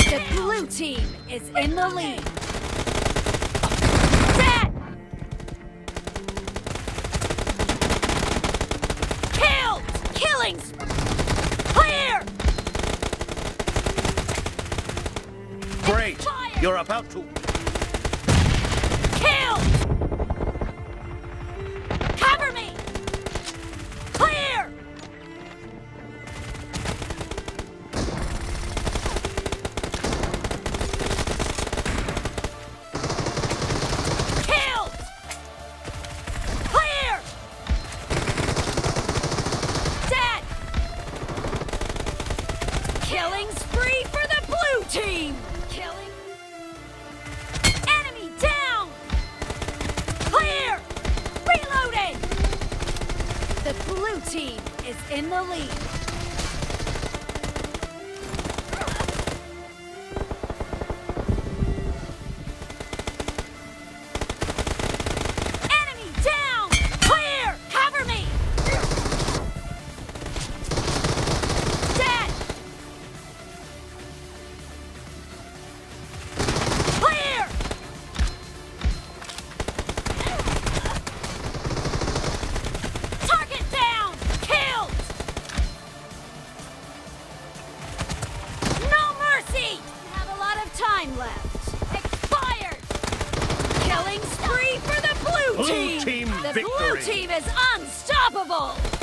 The blue team is in the lead. Dead! Killed! Killings! Clear! Great! You're about to... Killed! Cover me! Clear! Killed! Clear! Dead! Killing spree for the blue team! Killing... Enemy down! Clear! Reloading! The blue team is in the lead. Enemy down! Clear! Cover me! Dead! Clear! Target down! Killed! No mercy! Have a lot of time left. Expired! Killing spree for the blue Blue team! team The victory! blue team is unstoppable!